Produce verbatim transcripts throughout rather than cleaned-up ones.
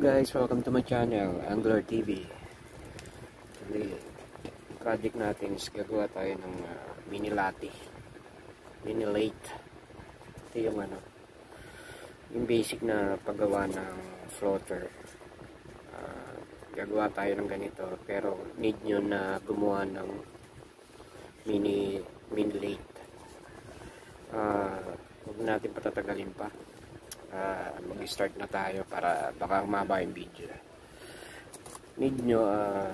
guys, welcome to my channel, Angler T V. Today, project natin is gagawa tayo ng uh, mini latte, mini late. Ito yung ano, yung basic na paggawa ng floater. Uh, gagawa tayo ng ganito, pero need nyo na gumawa ng mini mini late. Uh, huwag natin patatagalin pa. Uh, mag-start na tayo para baka humaba yung video. Need nyo uh,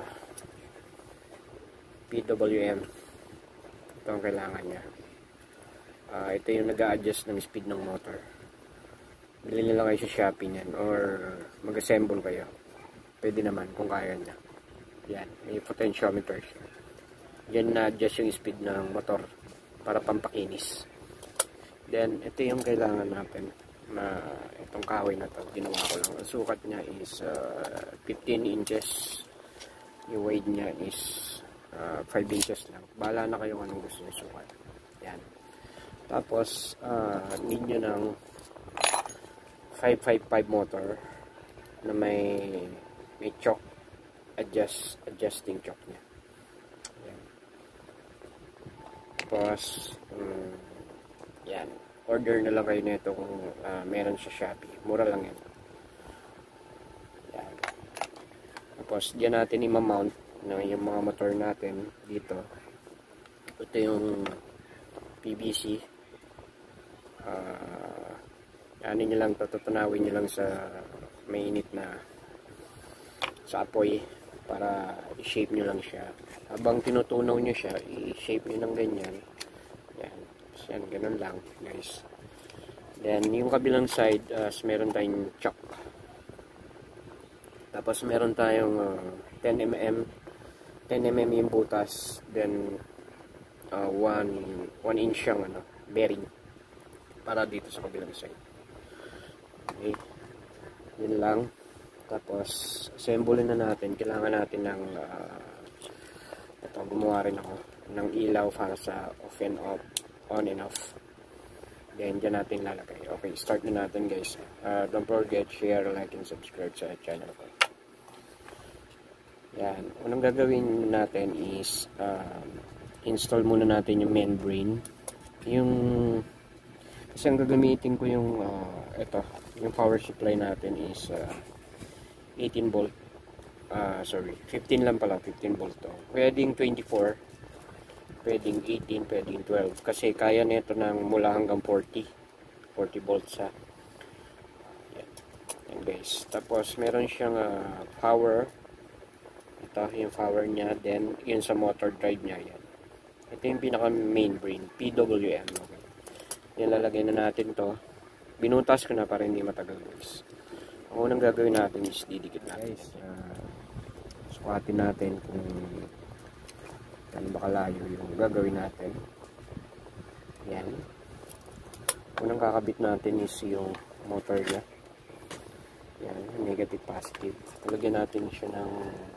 P W M. Ito ang kailangan nya. Uh, ito yung nag-a-adjust ng speed ng motor. Bilhin nyo lang kayo sa Shopee nyan or mag-assemble kayo. Pwede naman kung kaya nya. Yan, may potentiometer siya. Yan na-adjust yung speed ng motor para pampakinis. Then, ito yung kailangan natin. Na itong kahoy na to, ginawa ko lang. Ang sukat niya is uh, fifteen inches. Yung weight niya is uh, five inches lang. Bahala na kayo anong gusto niyo sukat. Yan. Tapos uh, need nyo ng five five five motor na may may choke adjust adjusting choke niya. Yan. Tapos um, yan, order na lang kayo nito kung uh, meron sa Shopee. Mura lang yan. Yan. Tapos diyan natin i-mount na yung mga motor natin dito. Ito yung P V C. Uh, ano nyo lang, tutunawin nyo lang sa mainit na sa apoy para i-shape nyo lang siya. Habang tinutunaw nyo siya, i-shape nyo ng ganyan. Yan. Yan, ganun lang guys. Then yung kabilang side, uh, meron tayong chock. Tapos meron tayong uh, ten millimeters ten millimeters yung butas. Then uh, one inch yung ano, bearing para dito sa kabilang side. Okay, yun lang. Tapos assemble na natin. Kailangan natin ng uh, ito, gumawa rin ako ng ilaw para sa off and off, on and off. Then dyan natin lalagay. Okay, start na natin guys. Uh, don't forget, share, like, and subscribe sa channel ko. Yan. Unang gagawin natin is uh, install muna natin yung membrane. Yung kasi ang gagamitin ko yung uh, ito, yung power supply natin is uh, eighteen volt. Uh, sorry, fifteen lang pala, fifteen volt to. Pwedeng twenty-four. Pwedeng eighteen, pwedeng twelve. Kasi kaya nito ng mula hanggang forty. forty volts ha. Yan. Yan guys. Tapos meron siyang uh, power. Ito yung power niya. Then yun sa motor drive niya. Yan. Ito yung pinaka main brain. P W M. Okay. Yan, lalagay na natin to. Binutas ko na para hindi matagal guys. Ang unang gagawin natin is didikit natin. Guys, uh, sukatin natin kung ano ba kalayo yung gagawin natin. Yan. Unang kakabit natin is yung motor niya. Yan, negative positive. Lagyan natin siya ng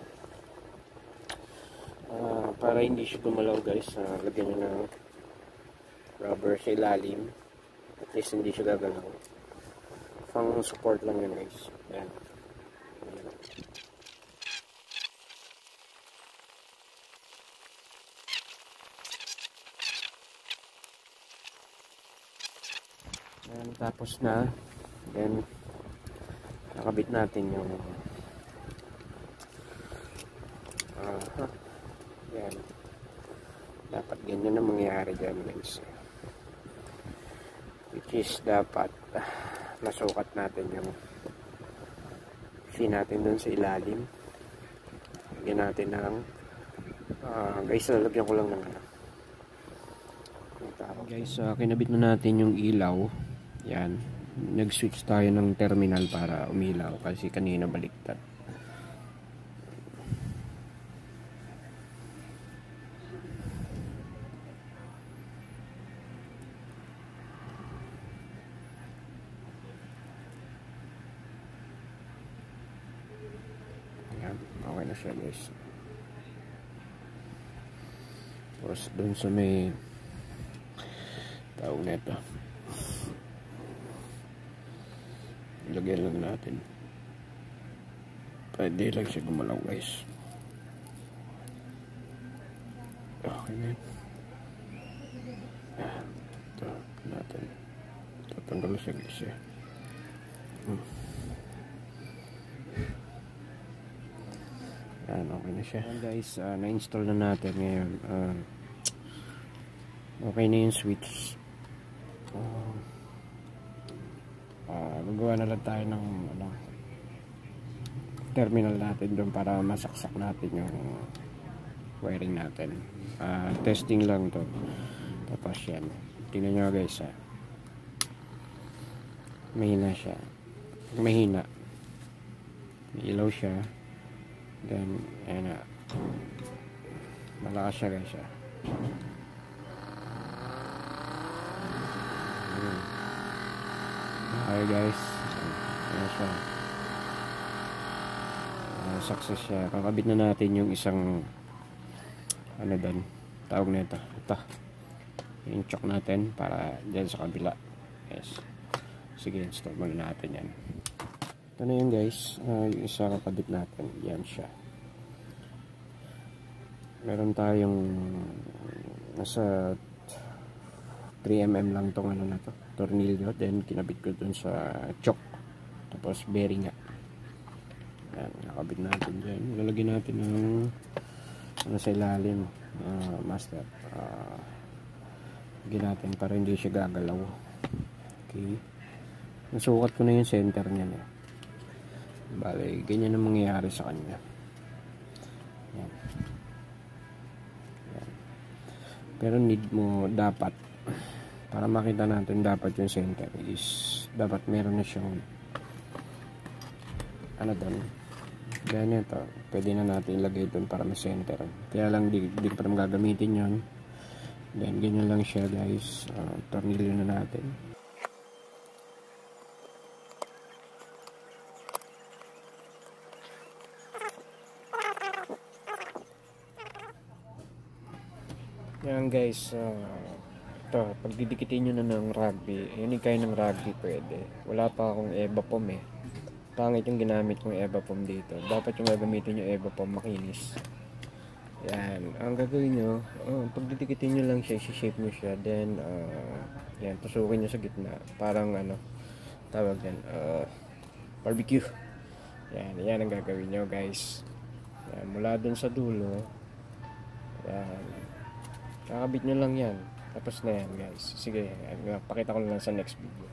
uh, para hindi siya gumalaw guys. Uh, lagyan nyo ng rubber sa ilalim. At least hindi siya gagalaw. Pang support lang yun guys. Yan. Yan, tapos na. Then nakabit natin yung uh, yan. Dapat ganyan ang mangyayari dyan guys. Which is dapat uh, nasukat natin yung fin natin dun sa ilalim. Lagyan natin ng uh, guys, lalagyan ko lang ng ano. Guys, uh, kinabit na natin yung ilaw. Yan. Nag-switch tayo ng terminal para umilaw kasi kanina baliktad. Yan. Okay na siya guys. Tapos dun sa may tawag nito, lagyan lang natin. Pwede lang siya gumalaw guys. Okay na yun. Ito natin. Tatanggal siya guys eh. Hmm. Yan, okay na siya. Yan guys, uh, na-install na natin ngayon. Uh, okay na yung switch. Uh, uh, magawa na lang tayo ng ano, terminal natin doon para masaksak natin yung wiring natin. Uh, testing lang to. Tapos yan. Tingnan nyo guys ha. Mahina siya. Mahina. May ilaw siya. Then, ayan na. Malakas siya guys ha. Okay guys. Ayan siya. Uh, success siya. Kakabit na natin yung isang ano doon. Tawag na ito. Ito. Yung chock natin para dyan sa kabila. Yes. Sige, install muna natin yan. Ito na yun guys. Uh, yung isa kakabit natin. Yan siya. Meron tayong nasa three millimeters lang tong ano na to. Tornilyo. Then kinabit ko dun sa chock. Tapos bearing nga. Yan. Nakabit natin dyan. Lalagyan natin ng ano sa ilalim. Uh, master. Uh, Lagyan natin para hindi siya gagalaw. Okay. Nasukat ko na yung center niya. Eh. Bale, ganyan ang mangyayari sa kanya. Yan. Yan. Pero need mo dapat, para makita natin dapat yung center is, dapat meron na siyang ano doon. Ganyan ito. Pwede na natin ilagay doon para ma-center. Kaya lang di, di ko pa naman gagamitin yun. Then, ganyan lang siya guys. Uh, tornilyo na natin. Yan guys. Uh, ito, pagdidikitin nyo na ng rugby. Yun yung kayo ng rugby pwede. Wala pa akong Evapom eh. Pangit yung ginamit kong Evapom dito. Dapat yung gagamitin yung Evapom makinis. Yan, ang gagawin nyo, oh, pagdidikitin nyo lang siya, isi-shape nyo siya, then, uh, yan, tusukin nyo sa gitna, parang, ano, tawag yan, uh, barbecue. Yan, yan ang gagawin nyo, guys. Yan, mula dun sa dulo, yan, kakabit nyo lang yan, tapos na yan, guys. Sige, yan, pakita ko lang sa next video.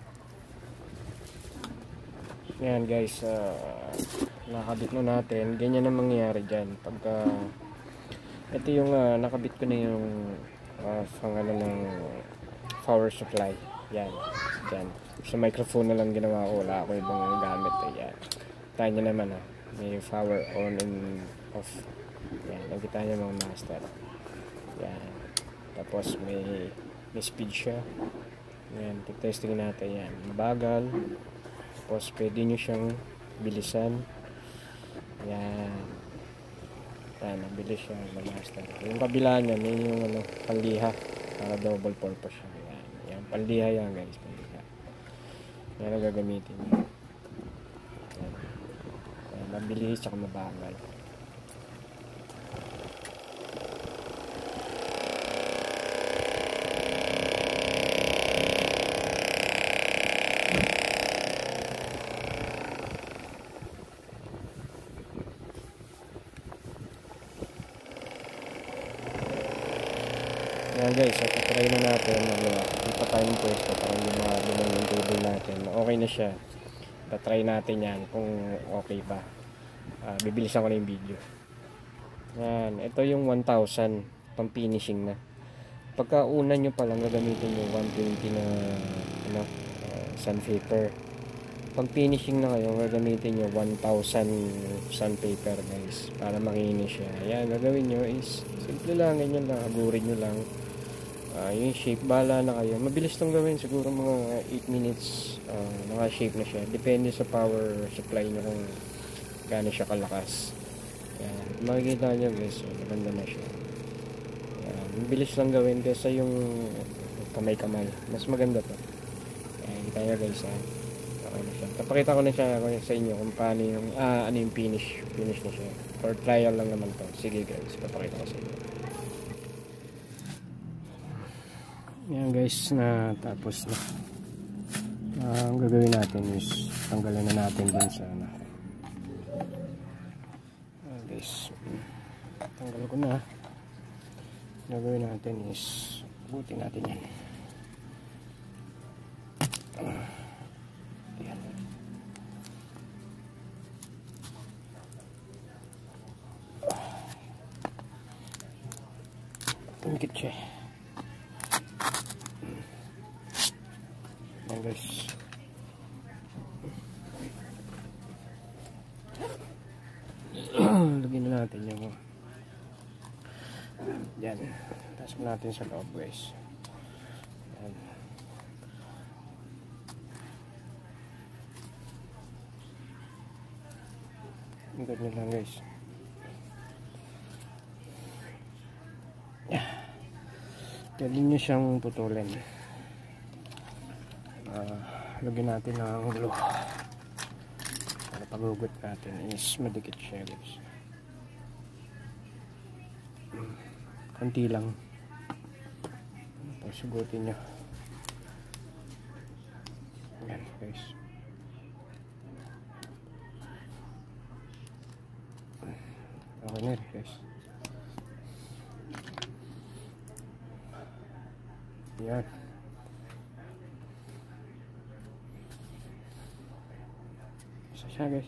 Yan, guys, uh, nakabit na natin, ganyan ang mangyayari dyan, pagka, ito yung uh, nakabit ko na yung uh, pang ano ng power supply. Yan. Yan. Sa microphone na lang ginawa ko. Wala ako ibang gamit. Yan. Kita nyo naman ha. May power on and off. Yan. Nakita nyo mga master. Yan. Tapos may, may speed siya. Yan. Testing natin yan. Bagal. Tapos pwede nyo siyang bilisan. Yan. Yan, mabilis siya mag-master. Yung kabila niya, may yung ano, panliha. Para double purpose siya. Yan, yan panliha yan guys. Panliha. Yan ang gagamitin niya. Yan. Yan, mabilis at mabagal. Yan guys, at try na natin ano, ipa tayo ng pwesto para hindi mabilang yung table natin. Okay na siya. Ipa-try natin yan kung okay pa. Uh, bibilisan ko na yung video. Yan, ito yung one thousand pang finishing na. Pagka una nyo pa lang gagamitin yung one twenty na ano, uh, sandpaper. Pag finishing na kayo, gagamitin nyo one thousand sandpaper guys para makinis siya. Yan, gagawin nyo is simple lang, ganyan lang, agurin nyo lang. Uh, yung shape, bala na kayo. Mabilis lang gawin, siguro mga eight minutes uh, naka-shape na siya. Depende sa power supply nyo kung gaano siya kalakas. Yan. Makikita nyo guys, so, maganda na siya. Yan. Mabilis lang gawin kasi yung kamay-kamay. Mas maganda to. Yan, kita nyo guys. Ha? okay na siya. Papakita ko na siya sa inyo kung paano yung, ah, ano yung finish. Finish na siya. For trial lang naman to. Sige guys, papakita ko sa inyo. Yan guys, na tapos na. Uh, ang gagawin natin is tanggalan na natin dun sa ano. Uh, guys, tanggal ko na. Ang gagawin natin is butin natin yan. Uh, yan. Tungkit siya. Yan guys. Lagyan na natin yung yan. Tapos natin sa loob guys. Yan. Ang ganda lang guys. Pwede nyo siyang putulin. Uh, lagyan natin ng glue para paghugot natin is madikit siya guys. Konti lang. Tapos sugutin nyo. Yan guys. Okay na rin guys. Yan. Isa siya guys.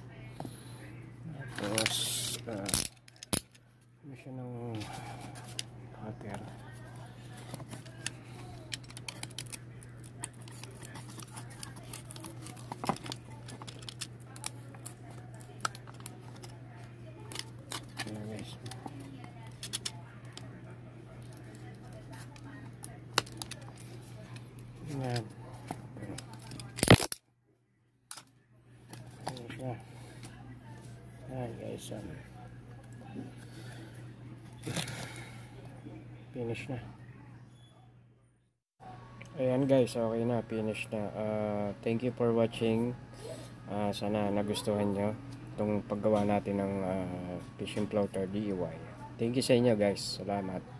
Tapos uh, ano siya ng cutter. Yan guys. Yan. Ayan siya. Ayan guys. Um, finish na. Ayan guys. Okay na. Finish na. Uh, thank you for watching. Uh, sana nagustuhan nyo itong paggawa natin ng uh, fishing floater D I Y. Thank you sa inyo guys. Salamat.